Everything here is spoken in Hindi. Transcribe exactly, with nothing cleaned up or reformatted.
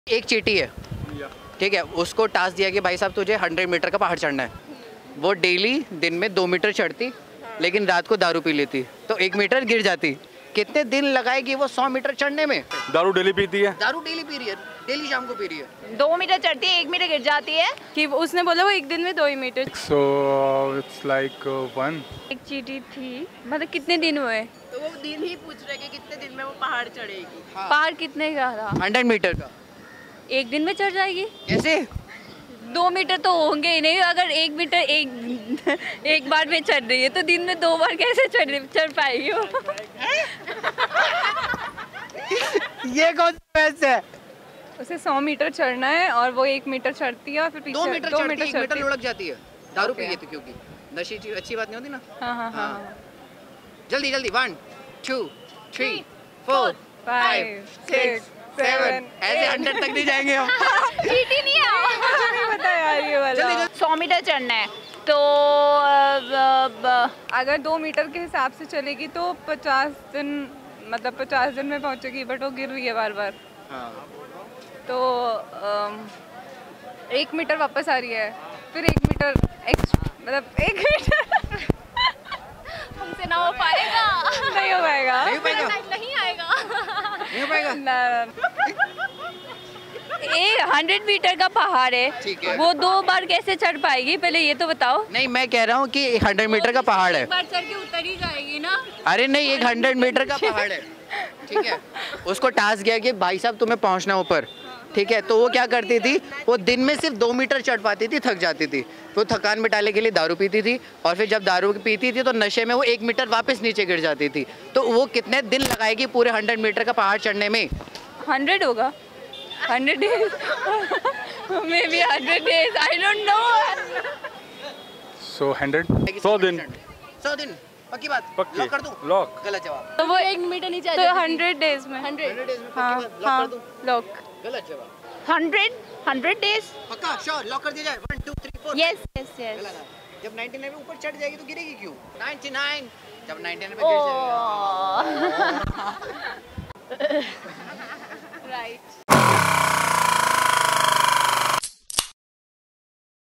एक चींटी है, ठीक है, उसको टास्क दिया कि भाई साहब तुझे हंड्रेड मीटर का पहाड़ चढ़ना है। वो डेली दिन में दो मीटर चढ़ती, लेकिन रात को दारू पी लेती, तो एक मीटर गिर जाती। कितने दिन लगाएगी वो सौ मीटर चढ़ने में? दारू डेली पीती है। दारू डेली पी रही है, डेली शाम को पी रही है। दो मीटर चढ़ती है, एक मीटर गिर जाती है। कि उसने बोला वो एक दिन में दो ही metre. So it's like one. एक चींटी थी, मतलब कितने दिन हुए? तो वो दिन ही पूछ रहे कि कितने दिन में वो पहाड़ चढ़ेगी। हाँ। पहाड़ कितने का था? हंड्रेड मीटर का। एक दिन में चढ़ जाएगी? कैसे? दो मीटर तो होंगे ही नहीं। अगर एक मीटर एक एक बार में चढ़ रही है तो दिन में दो बार कैसे चढ़ चढ़ पाएगी वो? ये कौन सा मैथ्स है? उसे सौ मीटर चढ़ना है और वो एक मीटर चढ़ती है और फिर पीछे दो मीटर दो चढ़ती, मीटर एक मीटर चढ़ती है। लुढ़क जाती है। दारू पी Okay. गई थी क्योंकि नशे चीज अच्छी बात नहीं होती ना। हाँ हाँ हाँ। जल्दी जल्दी, one two three four five six seven, ऐसे हंड्रेड तक नहीं जाएंगे हम। चींटी नहीं है। नहीं पता यार ये वाला। सौ मीटर चढ़ना है तो अगर दो मीटर के हिसाब से चलेगी तो पचास दिन, मतलब पचास दिन में पहुंचेगी, बट वो गिर रही है बार बार। हाँ। तो अम, एक मीटर वापस आ रही है, फिर एक मीटर एक्स मतलब एक मीटर हमसे ना हो पाएगा। नहीं हो पाएगा। नहीं हो पाएगा, नहीं आएगा। नहीं हो पाएगा। ना, एक हंड्रेड मीटर का पहाड़ है, ठीक है। वो दो बार कैसे चढ़ पाएगी पहले ये तो बताओ। नहीं, मैं कह रहा हूँ कि हंड्रेड मीटर का पहाड़ है। एक बार चढ़ के उतर ही जाएगी ना। अरे नहीं, एक हंड्रेड मीटर का पहाड़ है, ठीक है। उसको टास्क गया कि भाई साहब तुम्हें पहुंचना ऊपर, ठीक है। तो वो क्या करती थी, वो दिन में सिर्फ दो मीटर चढ़ पाती थी, थक जाती थी। वो थकान मिटाने के लिए दारू पीती थी, और फिर जब दारू पीती थी तो नशे में वो एक मीटर वापस नीचे गिर जाती थी। तो वो कितने दिन लगाएगी पूरे हंड्रेड मीटर का पहाड़ चढ़ने में? हंड्रेड होगा, hundred days, may be hundred days, I don't know. So hundred सौ दिन। सौ दिन पक्की बात? पक्की। लॉक कर दूं? लॉक। गलत जवाब। तो वो एक मीटर नहीं चढ़ तो हंड्रेड डेज में। हंड्रेड हंड्रेड डेज में हाँ पक्की बात? लॉक हाँ कर दूं? लॉक। गलत जवाब। Hundred hundred days. पक्का श्योर? लॉक कर दिया जाए? One two three four. Yes yes yes. गलत है। जब निन्यानवे ऊपर चढ़ जाएगी तो गिरेगी क्यों? निन्यानवे। जब निन्यानवे पे गिर जाएगी